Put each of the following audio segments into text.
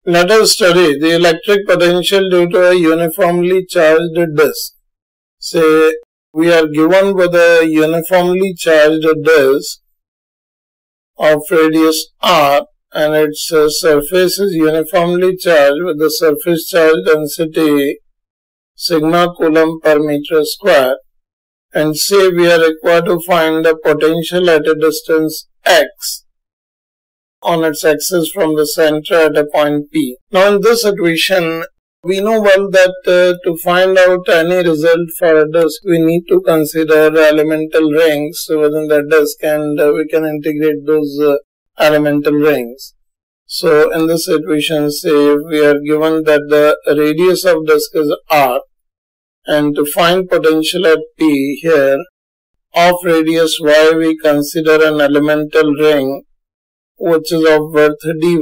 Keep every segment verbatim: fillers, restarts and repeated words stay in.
Let us study the electric potential due to a uniformly charged disk. Say we are given with a uniformly charged disk of radius r and its uh, surface is uniformly charged with the surface charge density sigma coulomb per meter square, and say we are required to find the potential at a distance x on its axis from the center at a point P. Now in this situation, we know well that uh, to find out any result for a disk, we need to consider elemental rings within the disk, and uh, we can integrate those uh, elemental rings. So in this situation, say we are given that the radius of disk is r, and to find potential at P here of radius y, we consider an elemental ring which is of width dy,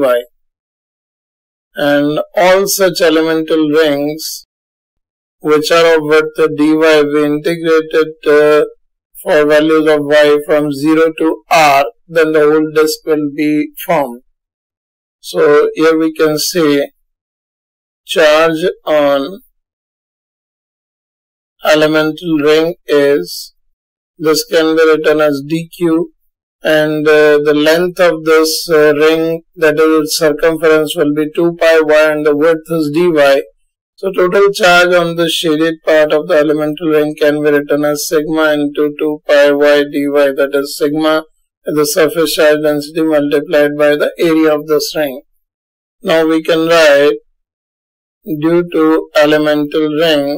and all such elemental rings which are of width dy, we integrate it uh, for values of y from zero to r, then the whole disk will be formed. So here we can say charge on elemental ring is, this can be written as dq, and uh, the length of this uh, ring, that is its circumference, will be two pi y and the width is dy. So total charge on the shaded part of the elemental ring can be written as sigma into two pi y dy, that is sigma is the surface charge density multiplied by the area of this ring. Now we can write due to elemental ring,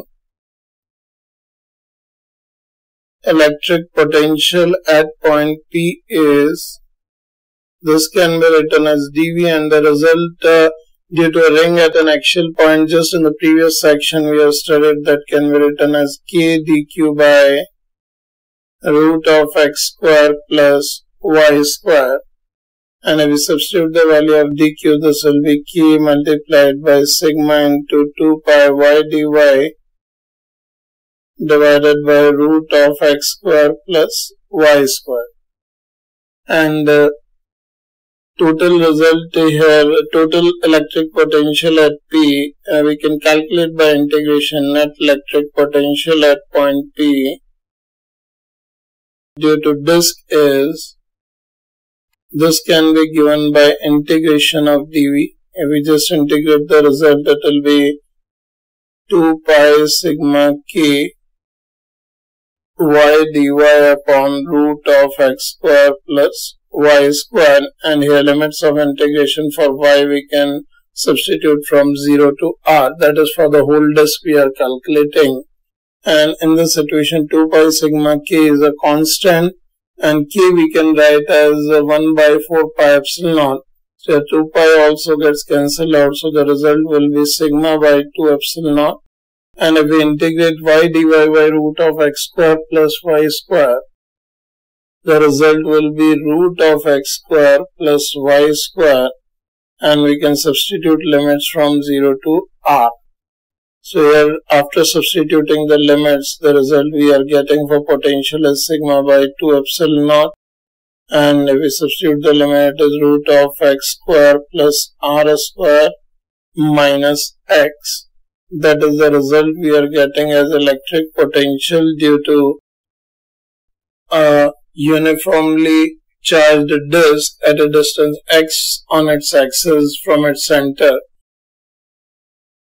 electric potential at point P is, this can be written as dV, and the result uh, due to a ring at an axial point, just in the previous section we have studied, that can be written as k dq by root of x square plus y square, and if we substitute the value of dq, this will be k multiplied by sigma into two pi y dy divided by root of x square plus y square, and uh, total result here, total electric potential at P, uh, we can calculate by integration. Net electric potential at point P due to disk is, this can be given by integration of dV. If we just integrate the result, it will be two pi sigma k y dy upon root of x square plus y square, and here limits of integration for y we can substitute from zero to r, that is for the whole disk we are calculating. And in this situation, two pi sigma k is a constant, and k we can write as one by four pi epsilon naught. So two pi also gets cancelled out, so the result will be sigma by two epsilon naught. And if we integrate y dy by root of x square plus y square, the result will be root of x square plus y square, and we can substitute limits from zero to r. So here, after substituting the limits, the result we are getting for potential is sigma by two epsilon naught, and if we substitute the limit, it is root of x square plus r square minus x. That is the result we are getting as electric potential due to a uniformly charged disk at a distance x on its axis from its center.